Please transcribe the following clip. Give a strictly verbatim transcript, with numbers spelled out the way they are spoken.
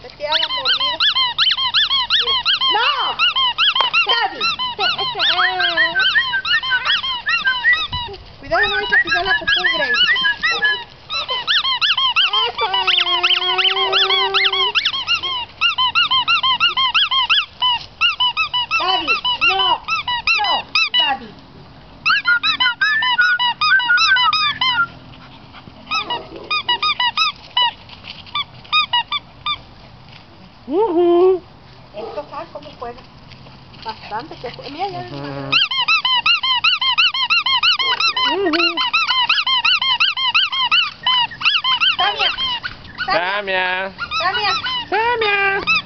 Metía la mordida. ¡No! ¡Daddy! Cuidado, no vais a pisar la popó, Grace. Daddy, no, no, Daddy. Uh-huh. Esto sabe cómo juega. Bastante que juega. Mira, ya. Uh-huh. Samia. Samia. Samia. Samia.